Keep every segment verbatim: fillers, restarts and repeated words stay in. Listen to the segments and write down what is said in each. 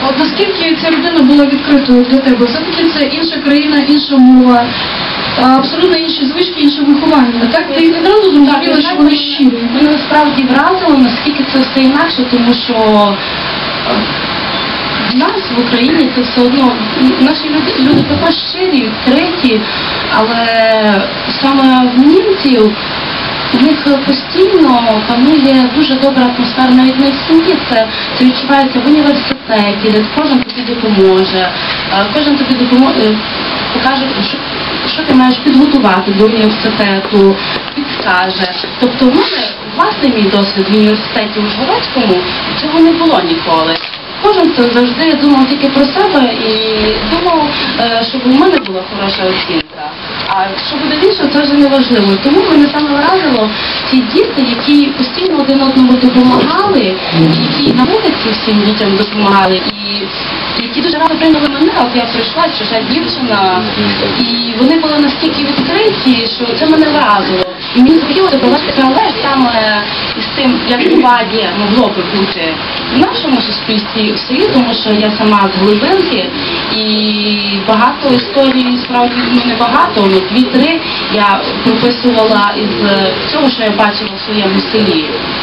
от наскільки ця людина була відкритою для тебе? Все-таки це інша країна, інша мова, абсолютно інші звички, інше виховання. Так, ти відразу зрозуміла, що вони щирі. Мене насправді вразило, наскільки це все інакше, тому що в нас в Україні це все одно, наші люди, люди також щирі, відкриті, але саме в німців у них постійно панує дуже добра атмосфера, навіть не в сім'ї, це, це відчувається в університеті, де кожен тобі допоможе, кожен тобі допоможе, покаже, що, що ти маєш підготувати до університету, підскаже. Тобто в мене власний мій досвід в університеті у Жворецькому, цього не було ніколи. Кожен завжди думав тільки про себе і думав, щоб у мене була хороша оцінка. А що буде в іншого, це вже не важливо. Тому мене саме вразило ті діти, які постійно один одному допомагали, які на вулиці всім дітям допомагали, і які дуже рано прийняли мене, от я прийшла, чужа дівчина, і вони були настільки відкриті, що це мене вразило. І мені захотілося провести паралель саме із тим, як у ваді могло би бути в нашому суспільстві, в селі, тому що я сама з глибинки, і багато історій, справді, ну не багато, але дві-три я прописувала із цього, що я бачила в своєму селі.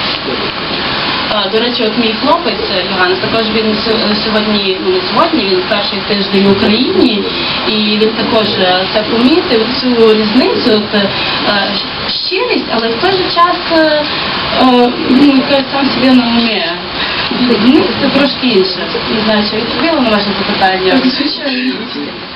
До речі, от мій хлопець Йоганнес, також він сьогодні, ну не сьогодні, він перший тиждень в Україні, і він також це помітив, цю різницю, от, щирість, але в той же час, ну, якась сам себе на умі. Це трошки інше. Не знаю, чи відповіла на ваше запитання. Звичайно.